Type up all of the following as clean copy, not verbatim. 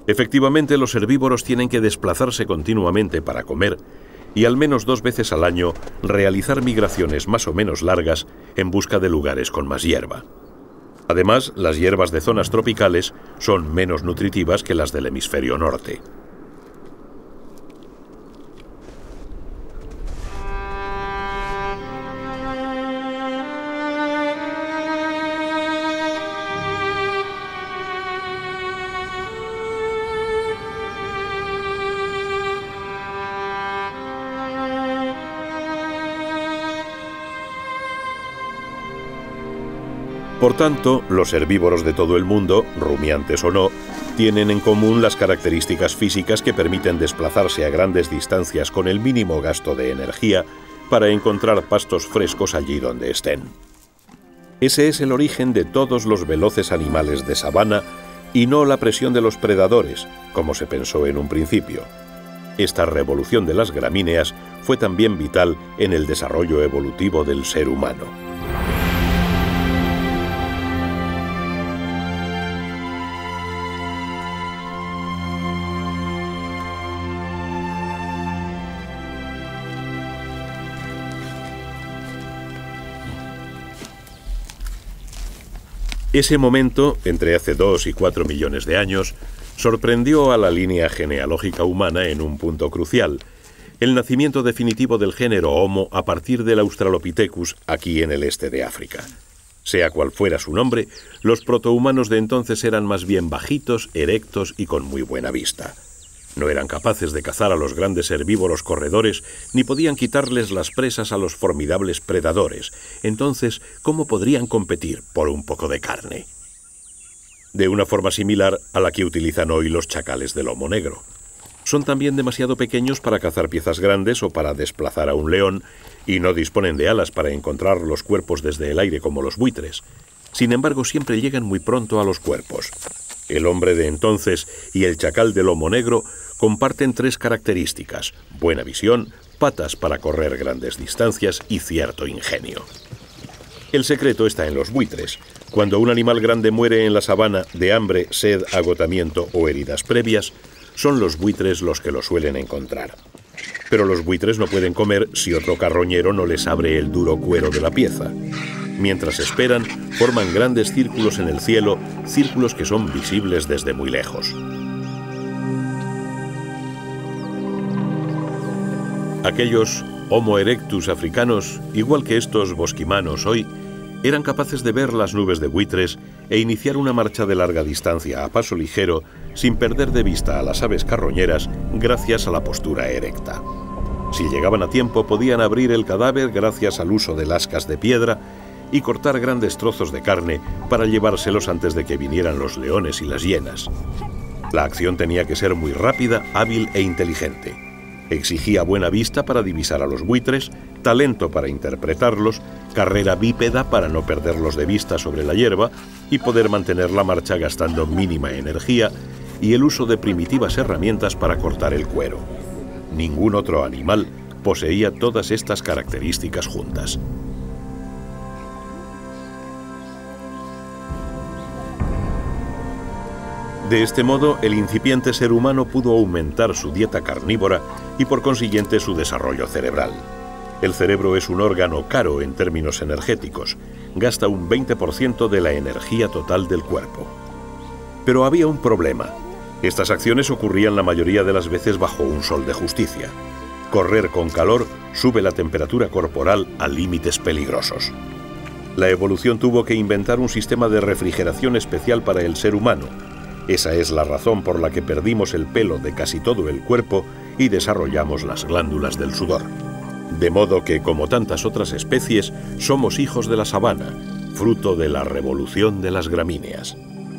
Efectivamente, los herbívoros tienen que desplazarse continuamente para comer y al menos 2 veces al año realizar migraciones más o menos largas en busca de lugares con más hierba. Además, las hierbas de zonas tropicales son menos nutritivas que las del hemisferio norte. Por tanto, los herbívoros de todo el mundo, rumiantes o no, tienen en común las características físicas que permiten desplazarse a grandes distancias con el mínimo gasto de energía para encontrar pastos frescos allí donde estén. Ese es el origen de todos los veloces animales de sabana y no la presión de los predadores, como se pensó en un principio. Esta revolución de las gramíneas fue también vital en el desarrollo evolutivo del ser humano. Ese momento, entre hace 2 y 4 millones de años, sorprendió a la línea genealógica humana en un punto crucial, el nacimiento definitivo del género Homo a partir del Australopithecus aquí en el este de África. Sea cual fuera su nombre, los protohumanos de entonces eran más bien bajitos, erectos y con muy buena vista. No eran capaces de cazar a los grandes herbívoros corredores, ni podían quitarles las presas a los formidables predadores. Entonces, ¿cómo podrían competir por un poco de carne? De una forma similar a la que utilizan hoy los chacales del lomo negro. Son también demasiado pequeños para cazar piezas grandes o para desplazar a un león, y no disponen de alas para encontrar los cuerpos desde el aire como los buitres. Sin embargo, siempre llegan muy pronto a los cuerpos. El hombre de entonces y el chacal del lomo negro comparten 3 características: buena visión, patas para correr grandes distancias y cierto ingenio. El secreto está en los buitres. Cuando un animal grande muere en la sabana de hambre, sed, agotamiento o heridas previas, son los buitres los que lo suelen encontrar. Pero los buitres no pueden comer si otro carroñero no les abre el duro cuero de la pieza. Mientras esperan, forman grandes círculos en el cielo, círculos que son visibles desde muy lejos. Aquellos Homo erectus africanos, igual que estos bosquimanos hoy, eran capaces de ver las nubes de buitres e iniciar una marcha de larga distancia a paso ligero sin perder de vista a las aves carroñeras gracias a la postura erecta. Si llegaban a tiempo podían abrir el cadáver gracias al uso de lascas de piedra y cortar grandes trozos de carne para llevárselos antes de que vinieran los leones y las hienas. La acción tenía que ser muy rápida, hábil e inteligente. Exigía buena vista para divisar a los buitres, talento para interpretarlos, carrera bípeda para no perderlos de vista sobre la hierba y poder mantener la marcha gastando mínima energía, y el uso de primitivas herramientas para cortar el cuero. Ningún otro animal poseía todas estas características juntas. De este modo, el incipiente ser humano pudo aumentar su dieta carnívora y por consiguiente su desarrollo cerebral. El cerebro es un órgano caro en términos energéticos, gasta un 20% de la energía total del cuerpo. Pero había un problema. Estas acciones ocurrían la mayoría de las veces bajo un sol de justicia. Correr con calor sube la temperatura corporal a límites peligrosos. La evolución tuvo que inventar un sistema de refrigeración especial para el ser humano. Esa es la razón por la que perdimos el pelo de casi todo el cuerpo y desarrollamos las glándulas del sudor. De modo que, como tantas otras especies, somos hijos de la sabana, fruto de la revolución de las gramíneas.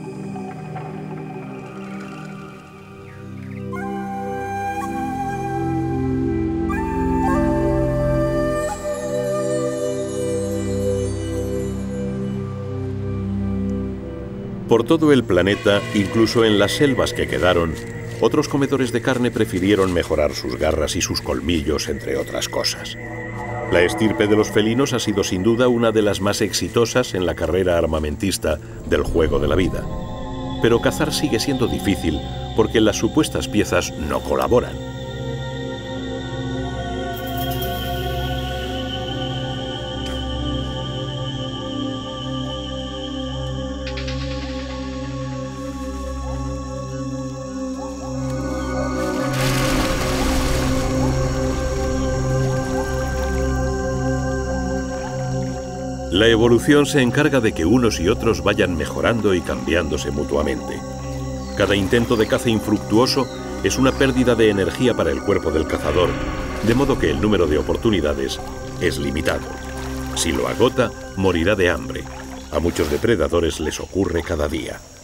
Por todo el planeta, incluso en las selvas que quedaron, otros comedores de carne prefirieron mejorar sus garras y sus colmillos, entre otras cosas. La estirpe de los felinos ha sido sin duda una de las más exitosas en la carrera armamentista del juego de la vida. Pero cazar sigue siendo difícil porque las supuestas piezas no colaboran. La evolución se encarga de que unos y otros vayan mejorando y cambiándose mutuamente. Cada intento de caza infructuoso es una pérdida de energía para el cuerpo del cazador, de modo que el número de oportunidades es limitado. Si lo agota, morirá de hambre. A muchos depredadores les ocurre cada día.